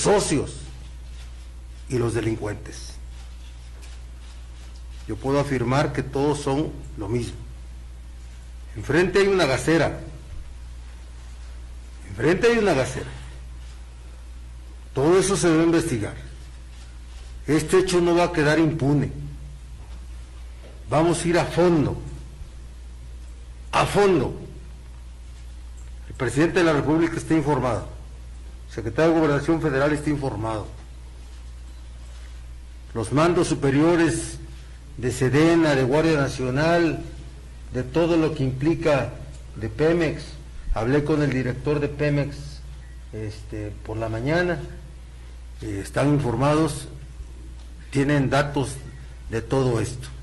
socios y los delincuentes. Yo puedo afirmar que todos son lo mismo. Enfrente hay una gasera. Enfrente hay una gasera. Todo eso se debe investigar. Este hecho no va a quedar impune. Vamos a ir a fondo. A fondo. El presidente de la República está informado. El secretario de Gobernación Federal está informado. Los mandos superiores de Sedena, de Guardia Nacional, de todo lo que implica de Pemex. Hablé con el director de Pemex por la mañana. Están informados, tienen datos de todo esto.